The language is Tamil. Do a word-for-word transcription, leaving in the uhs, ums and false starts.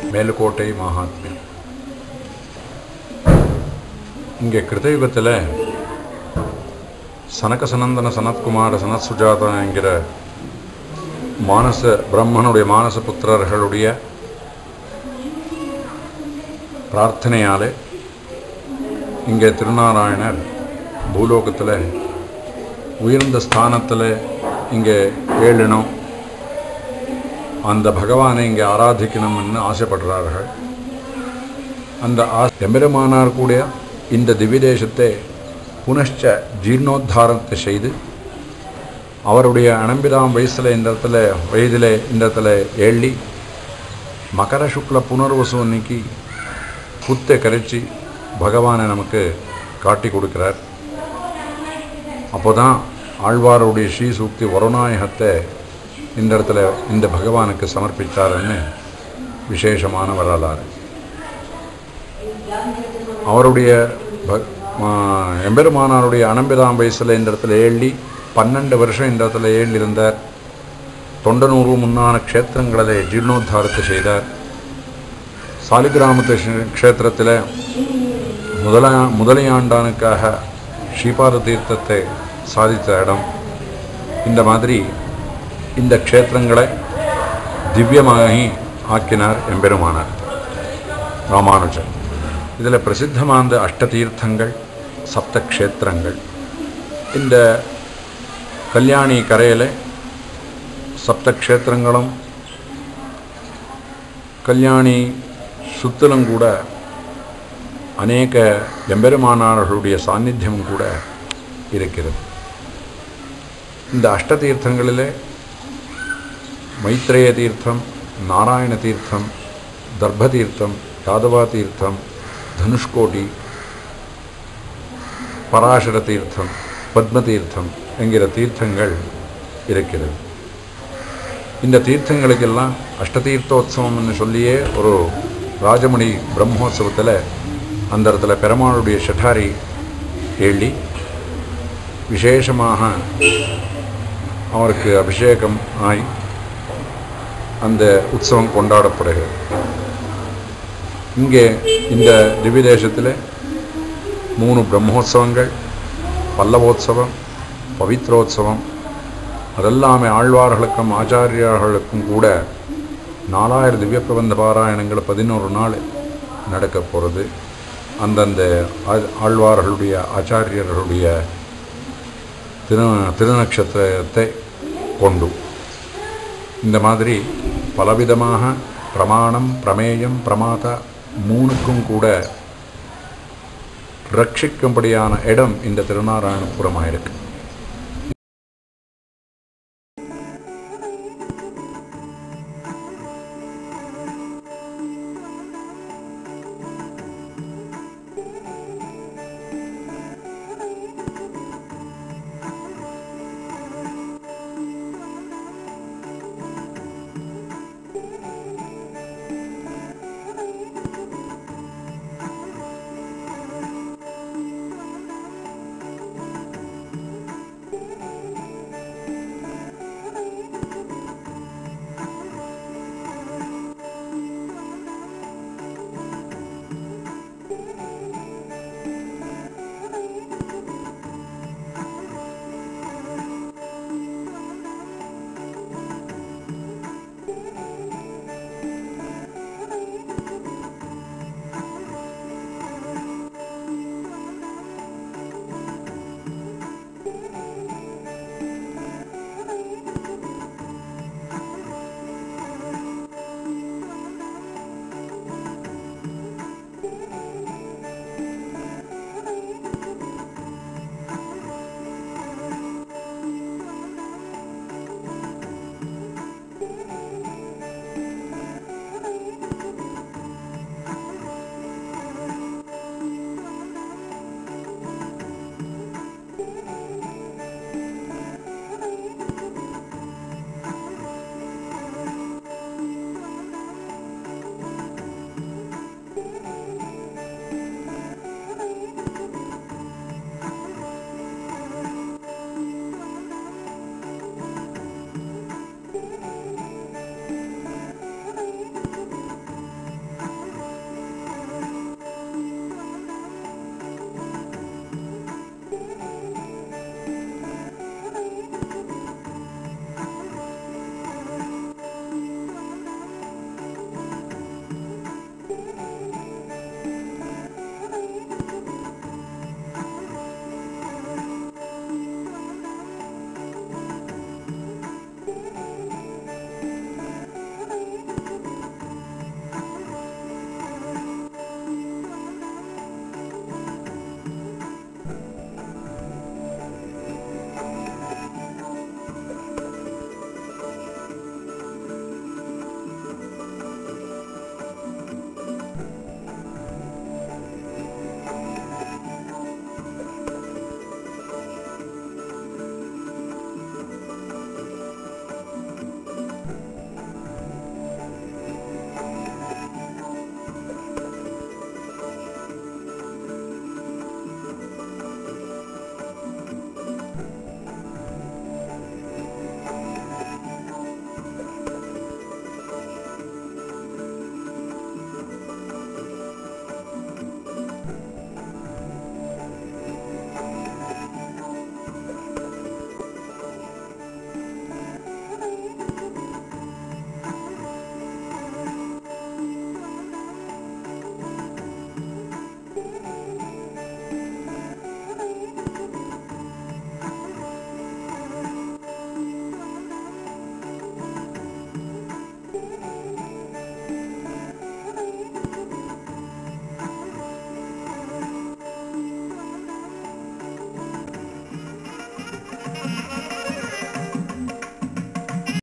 மேலுக்கோட்டை மகாத்மியம். இங்கே கிருதயுகத்தில் சனக சனந்தன சனத்குமார சனத் சுஜாதா என்கிற மானச பிரம்மனுடைய மானச புத்திரர்களுடைய பிரார்த்தனையால் இங்கே திருநாராயணர் பூலோகத்தில் உயர்ந்த ஸ்தானத்தில் இங்கே ஏழணும், அந்த பகவானை இங்கே ஆராதிக்கணும்னு ஆசைப்படுறார்கள். அந்த ஆ எம்பெருமானார் கூட இந்த திவ்யதேசத்தை புனஷ்ச ஜீர்ணோத்தாரத்தை செய்து அவருடைய அனம்பிராம் வயசில் இந்த இடத்துல வயதில் இந்த இடத்துல ஏழி மகர சுக்ல புனர்வசு அன்னைக்கு புத்தை கரைச்சி பகவானை நமக்கு காட்டி கொடுக்குறார். அப்போ தான் ஆழ்வாருடைய ஸ்ரீ சூக்தி வருணாயகத்தை இந்த இடத்துல இந்த பகவானுக்கு சமர்ப்பித்தாருன்னு விசேஷமான வரலாறு. அவருடைய எம்பெருமானாருடைய அனம்பிராம் வயசில் இந்த இடத்துல ஏழி பன்னெண்டு வருஷம் இந்த இடத்துல ஏழி இருந்தார். தொண்டனூறு முன்னான க்ஷேத்திரங்களை ஜீர்ணோத்தாரத்தை செய்தார். சாலிகிராமத்து க்ஷேத்திரத்தில் முதல முதலையாண்டானுக்காக ஸ்ரீபாத தீர்த்தத்தை சாதித்த இடம். இந்த மாதிரி இந்த க்ஷேத்திரங்களை திவ்யமாகி ஆக்கினார் எம்பெருமானார் ராமானுஜர். இதில் பிரசித்தமான அஷ்டதீர்த்தங்கள் சப்த க்ஷேத்திரங்கள். இந்த கல்யாணி கரையில் சப்த க்ஷேத்திரங்களும் கல்யாணி சுத்தலும் கூட அநேக எம்பெருமானார்களுடைய சாநித்தியமும் கூட இருக்கிறது. இந்த அஷ்டதீர்த்தங்களிலே மைத்ரேய தீர்த்தம், நாராயண தீர்த்தம், தர்ப தீர்த்தம், யாதவா தீர்த்தம், தனுஷ்கோடி, பராசர தீர்த்தம், பத்ம தீர்த்தம் என்கிற தீர்த்தங்கள் இருக்கிறது. இந்த தீர்த்தங்களுக்கெல்லாம் அஷ்டதீர்த்தோத்சவம்னு சொல்லியே ஒரு ராஜமணி பிரம்மோத்சவத்தில் அந்த இடத்துல பெருமாளுடைய ஷட்டாரி ஏழி விசேஷமாக அவருக்கு அபிஷேகம் ஆகி அந்த உற்சவம் கொண்டாடப்படுகிறது. இங்கே இந்த திவ்யதேசத்தில் மூணு பிரம்மோத்சவங்கள், பல்லவோத்சவம், பவித்ரோத்சவம், அதெல்லாமே ஆழ்வார்களுக்கும் ஆச்சாரியர்களுக்கும் கூட நாலாயிரம் திவ்ய பிரபந்த பாராயணங்கள் பதினோரு நாள் நடக்க போகிறது. அந்தந்த ஆழ்வார்களுடைய ஆச்சாரியர்களுடைய திரு திருநக்ஷத்திரத்தை கொண்டு இந்த மாதிரி பலவிதமாக பிரமாணம், பிரமேயம், பிரமாதா மூணுக்கும் கூட ரட்சிக்கும்படியான இடம் இந்த திருநாராயணபுரமாக இருக்குது.